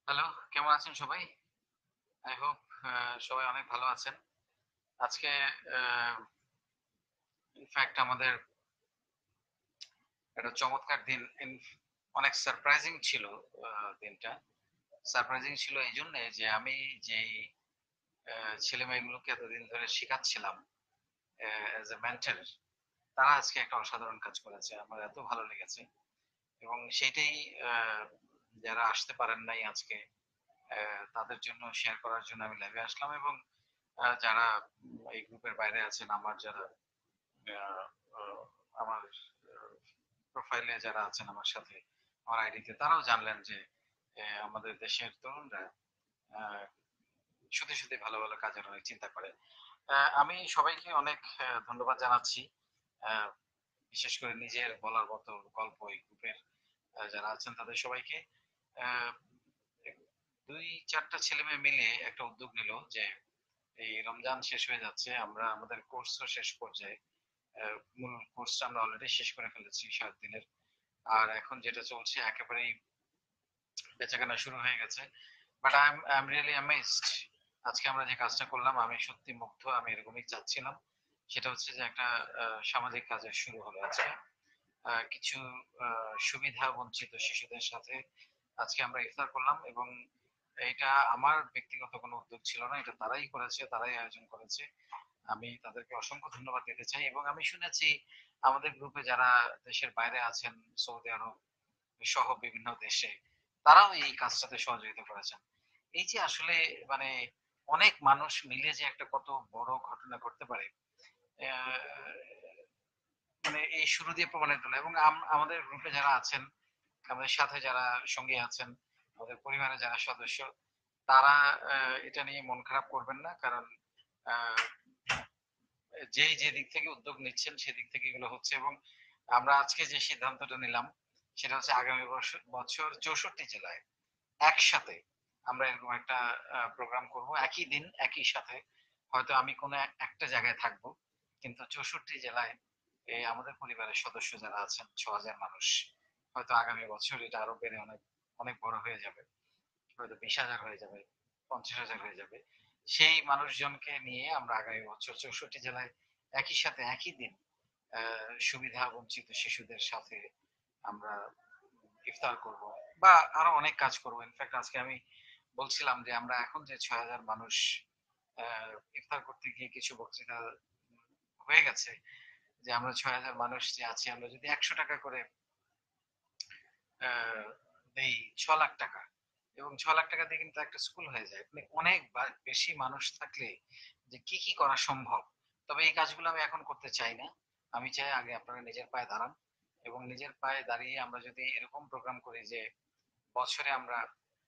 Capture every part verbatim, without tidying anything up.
Hello, কেমন আছেন সবাই? আই হোপ সবাই অনেক ভালো আছেন। আজকে ইনফ্যাক্ট আমাদের একটা চমৎকার দিন। ইন- অনেক সারপ্রাইজিং ছিল আহ, দিনটা। সারপ্রাইজিং ছিল এই জন্যে যে আমি যেই ছেলে মেয়েগুলোকে এতদিন ধরে শেখাচ্ছিলাম অ্যাজ এ মেন্টর, তারা আজকে একটা অসাধারণ কাজ করেছে। আমার এত ভালো লেগেছে এবং সেটাই আহ, যারা আসতে পারেন নাই আজকে, আহ, তাদের জন্য শেয়ার করার জন্য আমি লাইভে আসলাম। এবং আহ, যারা এই গ্রুপের বাইরে আছেন, আমার যারা আহ, আহ, আমার প্রোফাইলে যারা আছেন আমার সাথে, আমার আইডিতে, তারাও জানলেন যে আহ, আমাদের দেশের তরুণরা আহ, সত্যি সত্যি ভালো ভালো কাজের অনেক চিন্তা করে। আহ, আমি সবাইকে অনেক আহ, ধন্যবাদ জানাচ্ছি। আহ, বিশেষ করে নিজের বলার মতো গল্প এই গ্রুপের যারা আছেন তাদের সবাইকে। আহ, দুই চারটা ছেলে মেয়ে মিলে একটা উদ্যোগ নিল যে এই রমজান শেষ হয়ে যাচ্ছে, আমরা আমাদের কোর্সও শেষ পর্যায়ে, আহ, মূল কোর্সটা আমরা অলরেডি শেষ করে ফেলেছি সাত দিনের। আর এখন যেটা চলছে একেবারেই বেচাকেনা শুরু হয়ে গেছে। But I am I am really amazed. আজকে আমরা যে কাজটা করলাম, আমি সত্যি মুগ্ধ। আমি এরকমই চাচ্ছিলাম। সেটা হচ্ছে যে একটা আহ, সামাজিক কাজের শুরু হলো আজকে। আহ, কিছু আহ, সুবিধা বঞ্চিত শিশুদের সাথে আজকে আমরা ইফতার করলাম। এবং এটা আমার ব্যক্তিগত কোনো উদ্যোগ ছিল না, এটা তারাই করেছে, তারাই আয়োজন করেছে। আমি তাদেরকে অসংখ্য ধন্যবাদ দিতে চাই। এবং আমি শুনেছি আমাদের গ্রুপে যারা দেশের বাইরে আছেন, সৌদি আরব সহ বিভিন্ন দেশে, তারাও এই কাজটাতে সহযোগিতা করেছেন। এই যে আসলে মানে অনেক মানুষ মিলে যে একটা কত বড় ঘটনা করতে পারে, আহ, মানে এই শুরু দিয়ে প্রমাণিত হলো। এবং আম- আমাদের গ্রুপে যারা আছেন, আমাদের সাথে যারা সঙ্গী আছেন, আমাদের পরিবারের যারা সদস্য, তারা আহ, এটা নিয়ে মন খারাপ করবেন না। কারণ আহ, যেই যে দিক থেকে উদ্যোগ নিচ্ছেন সেদিক থেকে এগুলো হচ্ছে। এবং আমরা আজকে যে সিদ্ধান্তটা নিলাম সেটা হচ্ছে আগামী বছর বছর চৌষট্টি জেলায় একসাথে আমরা এরকম একটা প্রোগ্রাম করব, একই দিন একই সাথে। হয়তো আমি কোনো এক- একটা জায়গায় থাকবো, কিন্তু চৌষট্টি জেলায় এই আমাদের পরিবারের সদস্য যারা আছেন ছ হাজার মানুষ, হয়তো আগামী বছর এটা আরো বেড়ে অনেক অনেক বড় হয়ে যাবে। হয়তো বিশ হাজার হয়ে যাবে, পঞ্চাশ হাজার হয়ে যাবে। সেই মানুষজনকে নিয়ে আমরা আগামী বছর চৌষট্টি জেলায় একই সাথে একই দিন আহ, সুবিধা বঞ্চিত শিশুদের সাথে আমরা ইফতার করব, বা আরো অনেক কাজ করব। ইনফ্যাক্ট আজকে আমি বলছিলাম যে আমরা এখন যে ছয় হাজার মানুষ আহ, ইফতার করতে গিয়ে কিছু বক্তৃতা হয়ে গেছে, যে আমরা ছয় হাজার মানুষ যে আছি, আমরা যদি একশো টাকা করে আহ, দেই, ছ লাখ টাকা। এবং ছ লাখ টাকা দিয়ে কিন্তু একটা স্কুল হয়ে যায়। মানে অনেক বা- বেশি মানুষ থাকলে যে কি কি করা সম্ভব। তবে এই কাজগুলো আমি এখন করতে চাই না। আমি চাই আগে আপনারা নিজের পায়ে দাঁড়ান, এবং নিজের পায়ে দাঁড়িয়ে আমরা যদি এরকম প্রোগ্রাম করি যে বছরে আমরা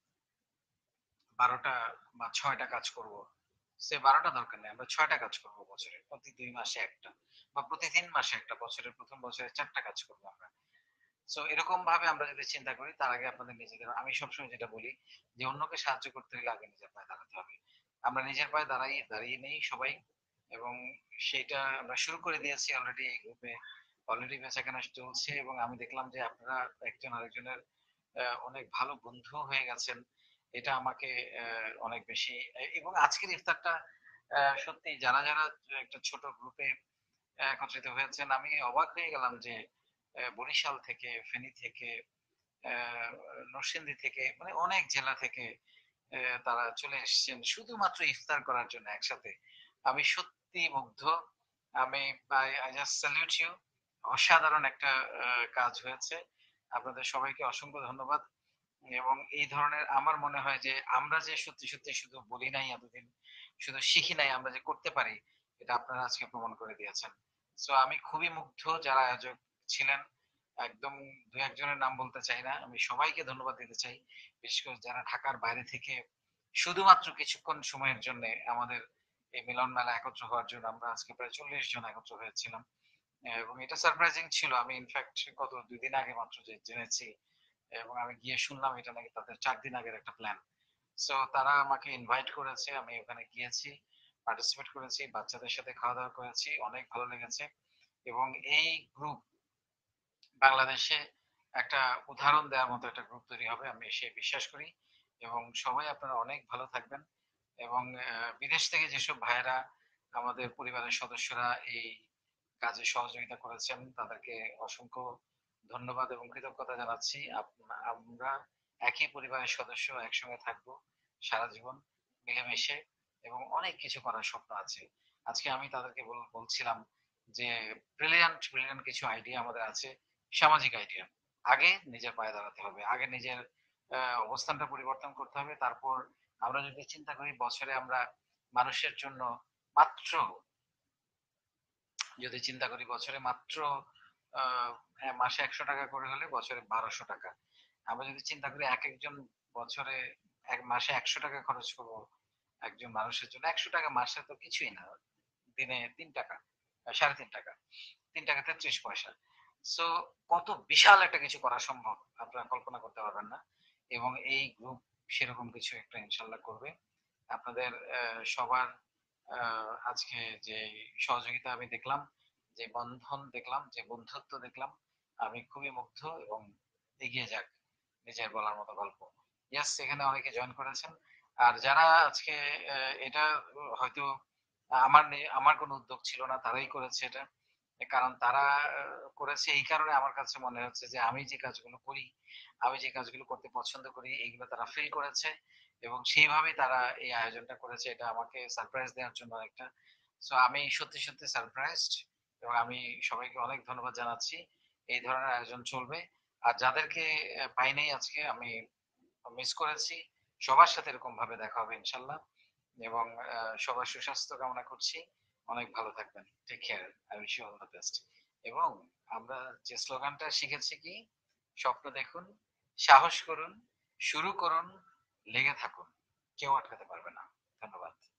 বারোটা বা ছয়টা কাজ করব। সে বারোটা দরকার নেই, আমরা ছয়টা কাজ করব বছরে, প্রতি দুই মাসে একটা, বা প্রতি তিন মাসে একটা, বছরের প্রথম বছরে চারটা কাজ করবো আমরা। সো এরকম ভাবে আমরা যদি চিন্তা করি, তার আগে আপনাদের নিজেদের, আমি সবসময় যেটা বলি যে অন্যকে সাহায্য করতে হলে আগে নিজের পায়ে দাঁড়াতে হবে। আমরা নিজের পায়ে দাঁড়াই দাঁড়িয়ে নেই সবাই। এবং সেটা আমরা শুরু করে দিয়েছি অলরেডি এই গ্রুপে। অলরেডি বেচাকেনা চলছে এবং আমি দেখলাম যে আপনারা একজন আরেকজনের আহ, অনেক ভালো বন্ধু হয়ে গেছেন। এটা আমাকে আহ, অনেক বেশি। এবং আজকের ইফতারটা আহ, সত্যি যারা যারা একটা ছোট গ্রুপে একত্রিত হয়েছেন, আমি অবাক হয়ে গেলাম যে আহ, বরিশাল থেকে, ফেনী থেকে, আহ, নরসিংদী থেকে, মানে অনেক জেলা থেকে আহ, তারা চলে এসেছেন শুধুমাত্র ইফতার করার জন্য একসাথে। আমি সত্যি মুগ্ধ। আমি আই জাস্ট স্যালিউট ইউ। অসাধারণ একটা আহ, কাজ হয়েছে। আপনাদের সবাইকে অসংখ্য ধন্যবাদ। এবং এই ধরনের আমার মনে হয় যে আমরা যে সত্যি সত্যি শুধু বলি নাই এতদিন, শুধু শিখি নাই, আমরা যে করতে পারি, এটা আপনারা আজকে প্রমাণ করে দিয়েছেন। সো আমি খুবই মুগ্ধ। যারা আয়োজক ছিলেন, একদম দু একজনের নাম বলতে চাই না, আমি সবাইকে ধন্যবাদ দিতে চাই। বিশেষ করে যারা ঢাকার বাইরে থেকে শুধুমাত্র কিছুক্ষণ সময়ের জন্য আমাদের এই মিলন মেলা একত্র হওয়ার জন্য, আমরা আজকে প্রায় চল্লিশ জন একত্র হয়েছিলাম। এবং এটা সারপ্রাইজিং ছিল। আমি ইনফ্যাক্ট গত দুই দিন আগে মাত্র যে জেনেছি, এবং আমি গিয়ে শুনলাম এটা নাকি তাদের চার দিন আগের একটা প্ল্যান। সো তারা আমাকে ইনভাইট করেছে, আমি ওখানে গিয়েছি, পার্টিসিপেট করেছি, বাচ্চাদের সাথে খাওয়া দাওয়া করেছি, অনেক ভালো লেগেছে। এবং এই গ্রুপ বাংলাদেশে একটা উদাহরণ দেওয়ার মতো একটা গ্রুপ তৈরি হবে, আমি সে বিশ্বাস করি। এবং সবাই আপনারা অনেক ভালো থাকবেন। এবং আহ, বিদেশ থেকে যেসব ভাইয়েরা আমাদের পরিবারের সদস্যরা এই কাজে সহযোগিতা করেছেন তাদেরকে অসংখ্য ধন্যবাদ এবং কৃতজ্ঞতা জানাচ্ছি। আপ- আমরা একই পরিবারের সদস্য, একসঙ্গে থাকবো সারা জীবন মিলেমিশে, এবং অনেক কিছু করার স্বপ্ন আছে। আজকে আমি তাদেরকে বল- বলছিলাম যে ব্রিলিয়ান্ট ব্রিলিয়ান্ট কিছু আইডিয়া আমাদের আছে, সামাজিক আইডিয়া। আগে নিজের পায়ে দাঁড়াতে হবে, আগে নিজের আহ, অবস্থানটা পরিবর্তন করতে হবে। তারপর আমরা যদি চিন্তা করি বছরে আমরা মানুষের জন্য মাত্র, যদি চিন্তা করি বছরে মাত্র আহ হ্যাঁ, মাসে একশো টাকা করে হলে বছরে বারোশো টাকা। আমরা যদি চিন্তা করি এক একজন বছরে এক মাসে একশো টাকা খরচ করব একজন মানুষের জন্য, একশো টাকা মাসে তো কিছুই না, দিনে তিন টাকা, আহ, সাড়ে তিন টাকা, তিন টাকা তেত্রিশ পয়সা। সো কত বিশাল একটা কিছু করা সম্ভব আপনারা কল্পনা করতে পারবেন না। এবং এই গ্রুপ সেরকম কিছু একটা ইনশাল্লাহ করবে। আপনাদের আহ, সবার আহ, আজকে যে সহযোগিতা আমি দেখলাম, যে বন্ধন দেখলাম, যে বন্ধুত্ব দেখলাম, আমি খুবই মুগ্ধ। এবং এগিয়ে যাক নিজের বলার মতো গল্প। ইয়াস, এখানে অনেকে জয়েন করেছেন। আর যারা আজকে আহ, এটা হয়তো আমার নে- আমার কোনো উদ্যোগ ছিল না, তারাই করেছে এটা। কারণ তারা আহ, করেছে এই কারণে আমার কাছে মনে হচ্ছে যে আমি যে কাজগুলো করি, আমি যে কাজগুলো করতে পছন্দ করি, এইগুলো তারা ফিল করেছে এবং সেইভাবেই তারা এই আয়োজনটা করেছে। এটা আমাকে সারপ্রাইজ দেওয়ার জন্য একটা। সো আমি সত্যি সত্যি সারপ্রাইজড, এবং আমি সবাইকে অনেক ধন্যবাদ জানাচ্ছি। এই ধরনের আয়োজন চলবে। আর যাদেরকে আহ, পাই নাই আজকে, আমি মিস করেছি, সবার সাথে এরকম ভাবে দেখা হবে ইনশাল্লাহ। এবং আহ, সবার সুস্বাস্থ্য কামনা করছি। অনেক ভালো থাকবেন। Take care. I wish you all the best. এবং আমরা যে স্লোগানটা শিখেছি কি, স্বপ্ন দেখুন, সাহস করুন, শুরু করুন, লেগে থাকুন, কেউ আটকাতে পারবে না। ধন্যবাদ।